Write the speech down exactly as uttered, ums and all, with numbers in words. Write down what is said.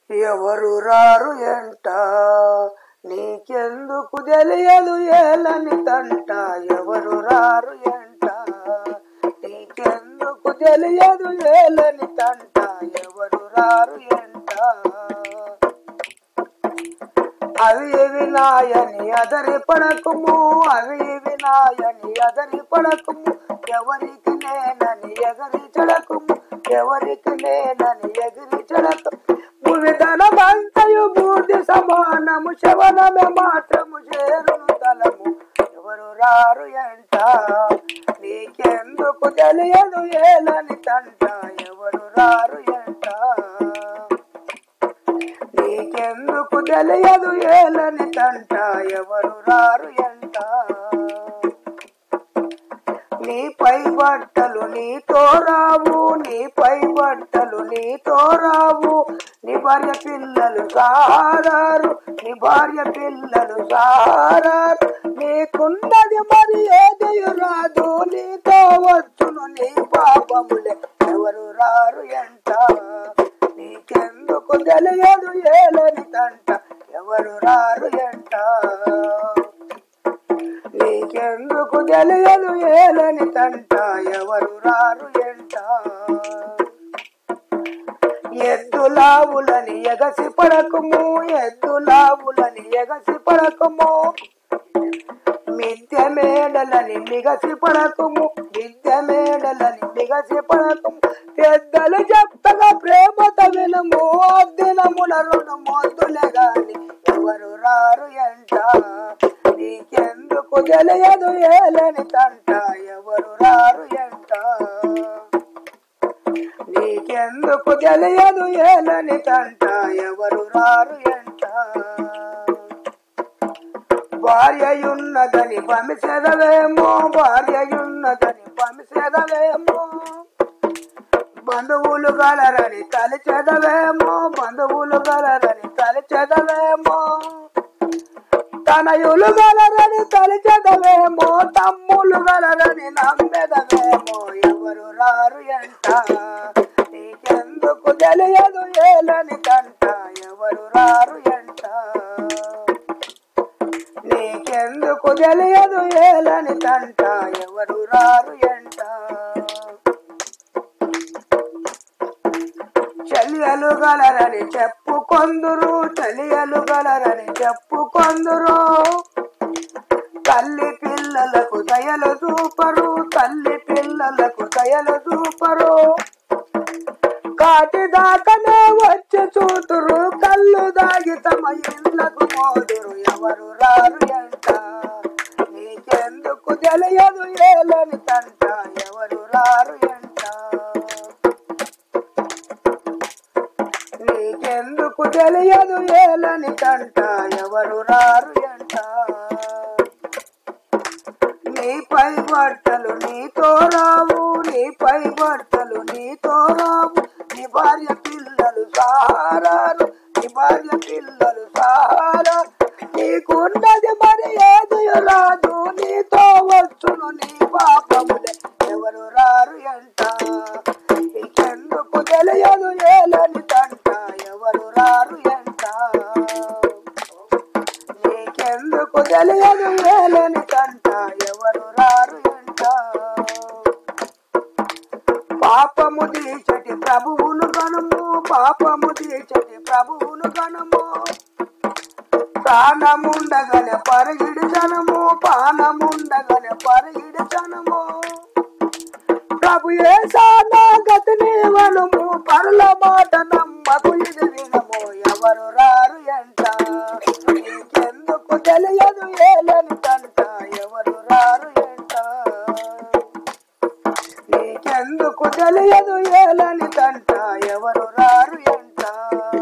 ఎవరు రారు ఎంట నీకెందుకు తెలియదు ఏలని తంట ఎవరు రారు ఎంట నీకెందుకు తెలియదు ఏలని తంట ఎవరు రారు ఎంట అవి వినాయని అదరి పడకుము అవి వినాయని అదరి పడకుము ఎవరికి నేనని ఎగరి చెడకుము ఎవరికి నేనని ఎగిరి చెడకు విధనమంతయు బూది సమానము శవనమే మాత్రము చేరును తలము ఎవరు రారు ఎంట నీకెందుకు తెలియదు ఏలని తంట ఎవరు రారు ఎంట నీకెందుకు తెలియదు ఏలని తంట ఎవరు రారు ఎంట నీపై బట్టలు నీతో రావు నీపై బట్టలు నీతో రావు నీ భార్య పిల్లలు సారారు నీ భార్య పిల్లలు సారారు నీకున్నది మరి ఏది రాదు నీతో వచ్చును నీ పాపములే ఎవరు రారు ఎంట నీకెందుకు తెలియదు ఏలని తంట ఎవరు రారు ఎంట నీకెందుకు తెలియదు ఏలని తంట ఎవరు రారు ఎంట ఎద్దులావులని ఎగసి పడకము ఎద్దులావులని ఎగసి పడకము మిద్దె మేడలని మిగసి పడకము మిద్దె మేడలని మిగసి పడకము పెద్దలు చెప్తగా ప్రేమతో వినము దినముల రుణము మొద్దులే గాని ఎవరు రారు ఎంట నీకెందుకు తెలియదు ఏలని తంట ఎవరు రారు ఎంట నీకెందుకు తెలియదు ఏలని తంట ఎవరు రారు ఎంట భార్యయున్నదని పంసెదవేమో భార్యయున్నదని పంసెదవేమో బంధువులు గలరని తలిచెదవేమో బంధువులు గలరని తలిచెదవేమో తనయులు గలరని తలిచెదవేమో తమ్ములు గలరని నమ్మెదవేమో ఎవరు రారు ఎంట నీకెందుకు తెలియదు ఏలని తంట ఎవరు రారు ఎంట నీకెందుకు తెలియదు ఏలని తంట ఎవరు రారు ఎంట చెలియలు గలరని చెప్పుకొందురు చెలియలు గలరని చెప్పుకొందురు తల్లి పిల్లలకు దయలు చూపరు తల్లి పిల్లలకు దయలు చూపరు కాటి దాకనే వచ్చి చూతురు కళ్ళు దాగి తమ ఇళ్లకు మోదురు ఎవరు రారు ఎంట నీకెందుకు తెలియదు ఏలని తంట ఎవరు రారు ఎంట నీకెందుకు తెలియదు ఏలని తంట ఎవరు రారు ఎంట నీపై బట్టలు నీతో రావు నీపై బట్టలు నీతో రావు నీ భార్య పిల్లలు సారారు నీ భార్య పిల్లలు సారారు నీకున్నది మరి ఏది రాదు నీతో వచ్చును నీ పాపములే ఎవరు రారు ఎంట నీకెందుకు తెలియదు ఏలని తంట ఎవరు రారు ఎంట నీకెందుకు తెలియదు ఏలని తంట ఎవరు రారు ఎంట పాపము తీర్చటి ప్రభువును గనుము పాపము తీర్చటి ప్రభువును గనుము ప్రాణముండగనే పరిగిడి జనము ప్రాణముండగనే పరిగిడి జనము ప్రభు యేసా గతిని వనుము పరుల మాట నమ్మకు ఇది వినము ఎవరు రారు ఎంట నీకెందుకు తెలియదు ఏలని తంట ఎవరు రారు ఎంట నీకెందుకు తెలియదు ఏలని తంట ఎవరు రారు ఎంట